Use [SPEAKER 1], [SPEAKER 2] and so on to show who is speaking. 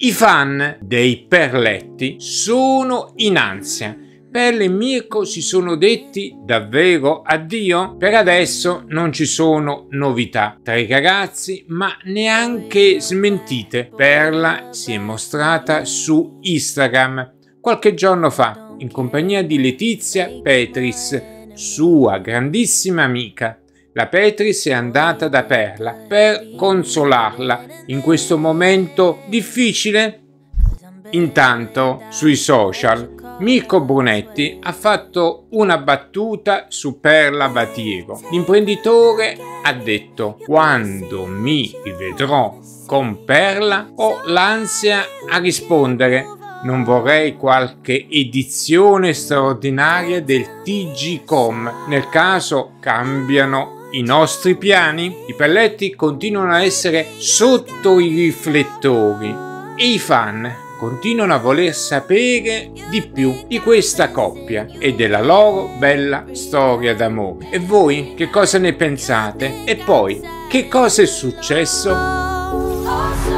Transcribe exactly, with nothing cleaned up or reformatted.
[SPEAKER 1] I fan dei Perletti sono in ansia. Perla e Mirko si sono detti davvero addio? Per adesso non ci sono novità tra i ragazzi, ma neanche smentite. Perla si è mostrata su Instagram qualche giorno fa in compagnia di Letizia Petris, sua grandissima amica. La Petris è andata da Perla per consolarla in questo momento difficile. Intanto sui social Mirko Brunetti ha fatto una battuta su Perla Batiego. L'imprenditore ha detto: quando mi rivedrò con Perla ho l'ansia a rispondere. Non vorrei qualche edizione straordinaria del T G Com. Nel caso cambiano i nostri piani. I Perletti continuano a essere sotto i riflettori e i fan continuano a voler sapere di più di questa coppia e della loro bella storia d'amore. E voi che cosa ne pensate? E poi, che cosa è successo?